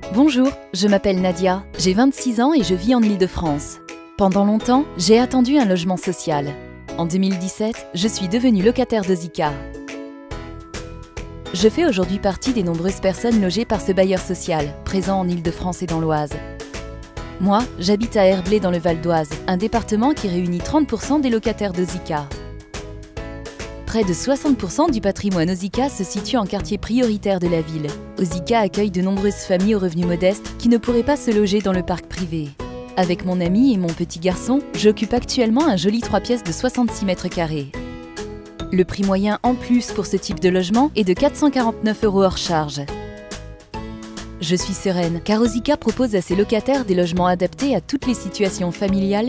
Bonjour, je m'appelle Nadia, j'ai 26 ans et je vis en Île-de-France. Pendant longtemps, j'ai attendu un logement social. En 2017, je suis devenue locataire d'Osica. Je fais aujourd'hui partie des nombreuses personnes logées par ce bailleur social, présent en Île-de-France et dans l'Oise. Moi, j'habite à Herblay dans le Val d'Oise, un département qui réunit 30% des locataires d'Osica. Près de 60% du patrimoine Osica se situe en quartier prioritaire de la ville. Osica accueille de nombreuses familles aux revenus modestes qui ne pourraient pas se loger dans le parc privé. Avec mon ami et mon petit garçon, j'occupe actuellement un joli 3 pièces de 66 mètres carrés. Le prix moyen en plus pour ce type de logement est de 449 € hors charge. Je suis sereine car Osica propose à ses locataires des logements adaptés à toutes les situations familiales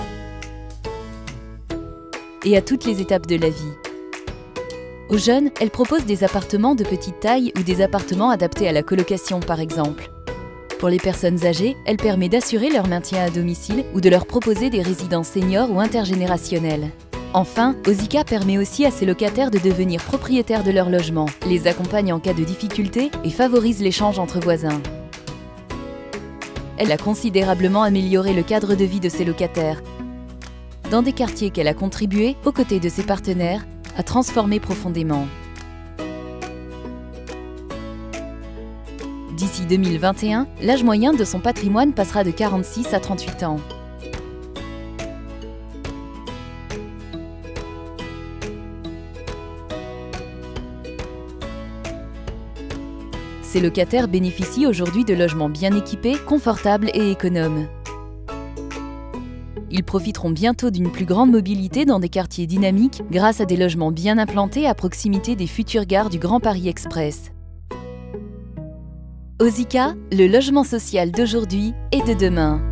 et à toutes les étapes de la vie. Aux jeunes, elle propose des appartements de petite taille ou des appartements adaptés à la colocation par exemple. Pour les personnes âgées, elle permet d'assurer leur maintien à domicile ou de leur proposer des résidences seniors ou intergénérationnelles. Enfin, Osica permet aussi à ses locataires de devenir propriétaires de leur logement, les accompagne en cas de difficulté et favorise l'échange entre voisins. Elle a considérablement amélioré le cadre de vie de ses locataires, dans des quartiers qu'elle a contribué, aux côtés de ses partenaires, à transformer profondément. D'ici 2021, l'âge moyen de son patrimoine passera de 46 à 38 ans. Ces locataires bénéficient aujourd'hui de logements bien équipés, confortables et économes. Ils profiteront bientôt d'une plus grande mobilité dans des quartiers dynamiques grâce à des logements bien implantés à proximité des futures gares du Grand Paris Express. Osica, le logement social d'aujourd'hui et de demain.